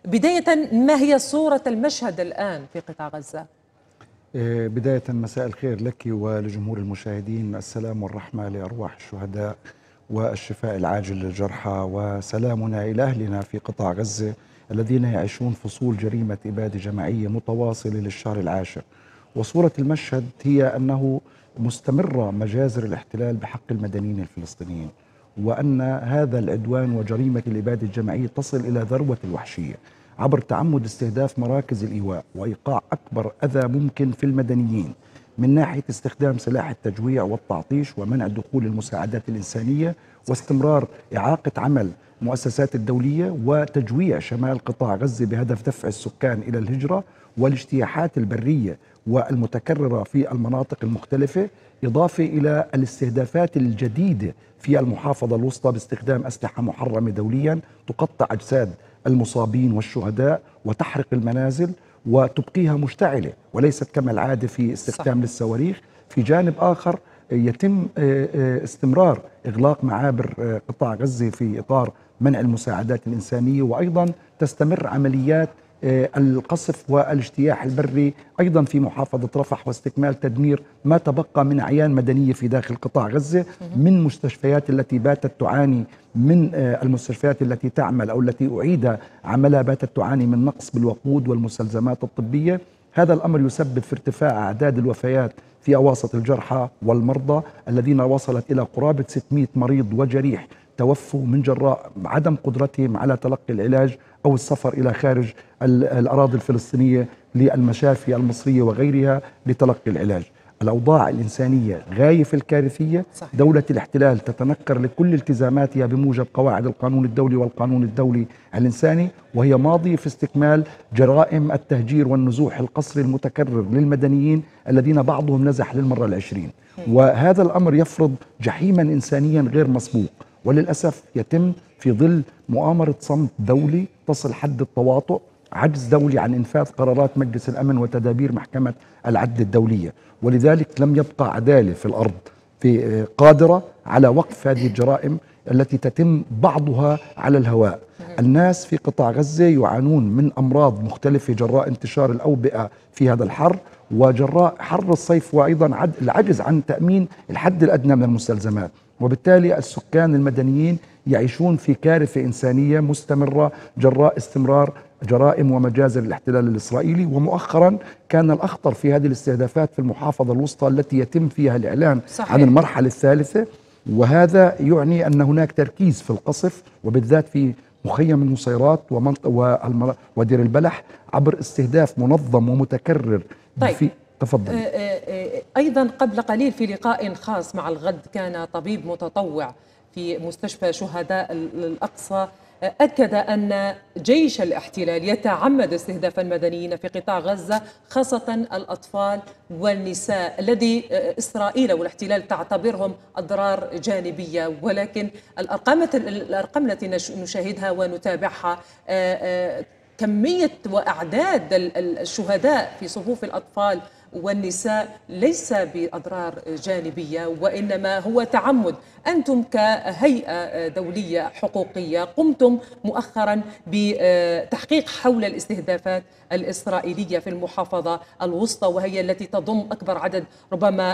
بداية، ما هي صورة المشهد الآن في قطاع غزة؟ بداية مساء الخير لك ولجمهور المشاهدين، السلام والرحمة لأرواح الشهداء والشفاء العاجل للجرحى، وسلامنا إلى أهلنا في قطاع غزة الذين يعيشون فصول جريمة إبادة جماعية متواصلة للشهر العاشر. وصورة المشهد هي أنه مستمرة مجازر الاحتلال بحق المدنيين الفلسطينيين، وأن هذا العدوان وجريمة الإبادة الجماعية تصل إلى ذروة الوحشية عبر تعمد استهداف مراكز الإيواء وإيقاع أكبر أذى ممكن في المدنيين، من ناحية استخدام سلاح التجويع والتعطيش ومنع دخول المساعدات الإنسانية، واستمرار إعاقة عمل المؤسسات الدولية وتجويع شمال قطاع غزة بهدف دفع السكان إلى الهجرة، والاجتياحات البرية والمتكررة في المناطق المختلفة، إضافة إلى الاستهدافات الجديدة في المحافظة الوسطى باستخدام أسلحة محرمة دوليا تقطع أجساد المصابين والشهداء وتحرق المنازل وتبقيها مشتعلة وليست كما العادة في استخدام للصواريخ. في جانب آخر يتم استمرار إغلاق معابر قطاع غزة في إطار منع المساعدات الإنسانية، وأيضا تستمر عمليات القصف والاجتياح البري أيضا في محافظة رفح، واستكمال تدمير ما تبقى من أعيان مدنية في داخل قطاع غزة، من مستشفيات التي باتت تعاني من المستشفيات التي تعمل أو التي أعيد عملها باتت تعاني من نقص بالوقود والمستلزمات الطبية. هذا الأمر يسبب في ارتفاع أعداد الوفيات في أواسط الجرحى والمرضى الذين وصلت إلى قرابة 600 مريض وجريح توفوا من جراء عدم قدرتهم على تلقي العلاج أو السفر إلى خارج الأراضي الفلسطينية للمشافي المصرية وغيرها لتلقي العلاج. الأوضاع الإنسانية غاية في الكارثية. صحيح. دولة الاحتلال تتنكر لكل التزاماتها بموجب قواعد القانون الدولي والقانون الدولي الإنساني، وهي ماضية في استكمال جرائم التهجير والنزوح القسري المتكرر للمدنيين الذين بعضهم نزح للمرة العشرين. وهذا الأمر يفرض جحيما إنسانيا غير مسبوق، وللأسف يتم في ظل مؤامرة صمت دولي تصل حد التواطؤ، عجز دولي عن إنفاذ قرارات مجلس الأمن وتدابير محكمة العدل الدولية. ولذلك لم يبقى عدالة في الأرض قادرة على وقف هذه الجرائم التي تتم بعضها على الهواء. الناس في قطاع غزة يعانون من أمراض مختلفة جراء انتشار الأوبئة في هذا الحر، وجراء حر الصيف، وأيضا العجز عن تأمين الحد الأدنى من المستلزمات. وبالتالي السكان المدنيين يعيشون في كارثة إنسانية مستمرة جراء استمرار جرائم ومجازر الاحتلال الإسرائيلي. ومؤخرا كان الأخطر في هذه الاستهدافات في المحافظة الوسطى التي يتم فيها الإعلان عن المرحلة الثالثة، وهذا يعني أن هناك تركيز في القصف وبالذات في مخيم النصيرات ودير البلح عبر استهداف منظم ومتكرر. طيب، تفضل. أيضا قبل قليل في لقاء خاص مع الغد كان طبيب متطوع في مستشفى شهداء الأقصى أكد أن جيش الاحتلال يتعمد استهداف المدنيين في قطاع غزة، خاصة الأطفال والنساء الذي إسرائيل والاحتلال تعتبرهم أضرار جانبية. ولكن الأرقام التي نشاهدها ونتابعها، كمية وأعداد الشهداء في صفوف الأطفال والنساء ليس بأضرار جانبية، وإنما هو تعمد. أنتم كهيئة دولية حقوقية قمتم مؤخرا بتحقيق حول الاستهدافات الإسرائيلية في المحافظة الوسطى، وهي التي تضم أكبر عدد ربما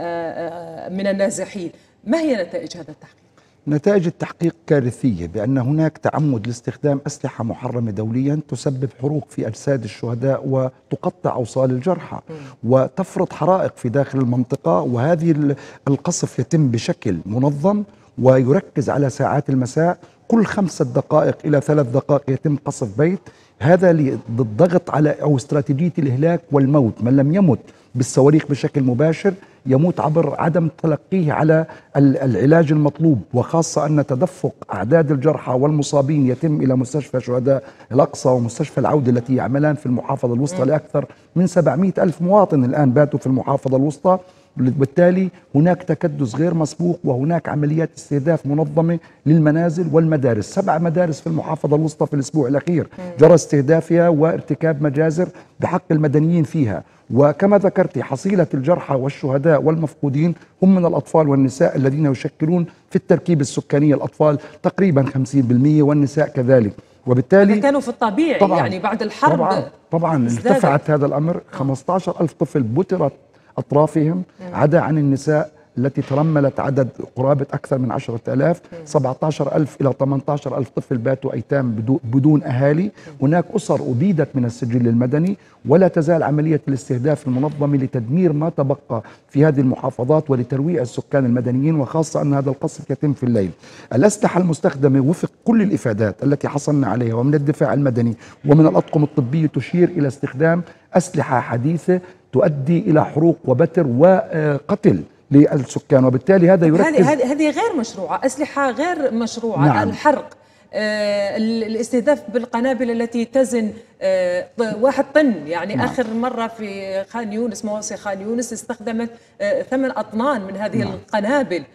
من النازحين. ما هي نتائج هذا التحقيق؟ نتائج التحقيق كارثية، بأن هناك تعمد لاستخدام أسلحة محرمة دوليا تسبب حروق في أجساد الشهداء وتقطع أوصال الجرحى وتفرض حرائق في داخل المنطقة. وهذه القصف يتم بشكل منظم ويركز على ساعات المساء، كل 5 دقائق إلى 3 دقائق يتم قصف بيت. هذا للضغط على أو استراتيجية الإهلاك والموت. من لم يمت بالصواريخ بشكل مباشر يموت عبر عدم تلقيه على العلاج المطلوب، وخاصة أن تدفق أعداد الجرحى والمصابين يتم إلى مستشفى شهداء الأقصى ومستشفى العودة التي يعملان في المحافظة الوسطى لأكثر من 700 ألف مواطن الآن باتوا في المحافظة الوسطى. بالتالي هناك تكدس غير مسبوق، وهناك عمليات استهداف منظمة للمنازل والمدارس. 7 مدارس في المحافظة الوسطى في الأسبوع الأخير جرى استهدافها وارتكاب مجازر بحق المدنيين فيها. وكما ذكرت حصيلة الجرحى والشهداء والمفقودين هم من الأطفال والنساء الذين يشكلون في التركيب السكاني الأطفال تقريبا 50% والنساء كذلك. وبالتالي كانوا في الطبيعي طبعا يعني بعد الحرب طبعا ارتفعت هذا الأمر. 15,000 طفل بترت أطرافهم، عدا عن النساء التي ترملت عدد قرابة أكثر من 10,000. 17,000 إلى 18,000 طفل باتوا أيتام بدون أهالي. هناك أسر أبيدت من السجل المدني، ولا تزال عملية الاستهداف المنظمة لتدمير ما تبقى في هذه المحافظات ولترويع السكان المدنيين، وخاصة أن هذا القصف يتم في الليل. الأسلحة المستخدمة وفق كل الإفادات التي حصلنا عليها ومن الدفاع المدني ومن الأطقم الطبية تشير إلى استخدام أسلحة حديثة تؤدي إلى حروق وبتر وقتل للسكان، وبالتالي هذا يركز. هذه غير مشروعة، أسلحة غير مشروعة. نعم. الحرق، الاستهداف بالقنابل التي تزن 1 طن يعني. نعم. آخر مرة في خان يونس، مواصي خان يونس استخدمت 8 أطنان من هذه نعم. القنابل.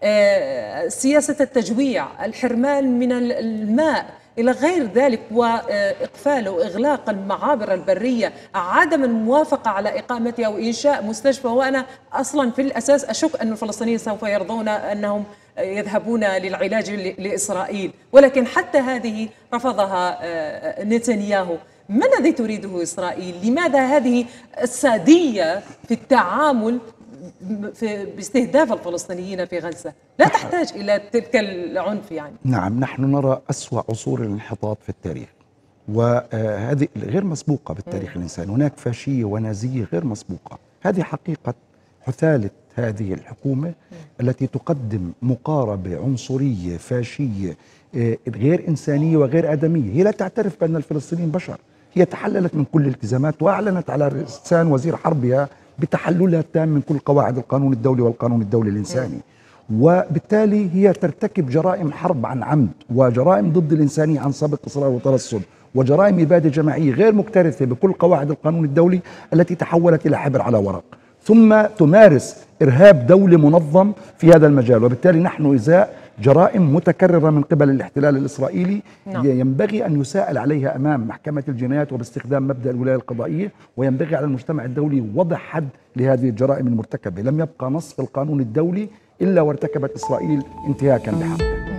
سياسة التجويع، الحرمان من الماء إلى غير ذلك، وإقفال وإغلاق المعابر البرية، عدم الموافقة على إقامتها وإنشاء مستشفى. وأنا أصلا في الأساس أشك أن الفلسطينيين سوف يرضون أنهم يذهبون للعلاج لإسرائيل، ولكن حتى هذه رفضها نتنياهو. ما الذي تريده إسرائيل؟ لماذا هذه السادية في التعامل باستهداف الفلسطينيين في غزة؟ لا تحتاج إلى تلك العنف يعني. نعم، نحن نرى أسوأ عصور الانحطاط في التاريخ، وهذه غير مسبوقة بالتاريخ الإنساني. هناك فاشية ونازية غير مسبوقة. هذه حقيقة حثالة هذه الحكومة التي تقدم مقاربة عنصرية فاشية غير إنسانية وغير آدمية. هي لا تعترف بأن الفلسطينيين بشر. هي تحللت من كل الالتزامات وأعلنت على لسان وزير حربها بتحللها التام من كل قواعد القانون الدولي والقانون الدولي الإنساني، وبالتالي هي ترتكب جرائم حرب عن عمد وجرائم ضد الإنسانية عن سبق إصرار وترصد وجرائم إبادة جماعية غير مكترثة بكل قواعد القانون الدولي التي تحولت إلى حبر على ورق، ثم تمارس إرهاب دولي منظم في هذا المجال. وبالتالي نحن إزاء جرائم متكررة من قبل الاحتلال الإسرائيلي ينبغي أن يساءل عليها أمام محكمة الجنايات وباستخدام مبدأ الولاية القضائية، وينبغي على المجتمع الدولي وضع حد لهذه الجرائم المرتكبة. لم يبقى نص في القانون الدولي إلا وارتكبت إسرائيل انتهاكا لحقه.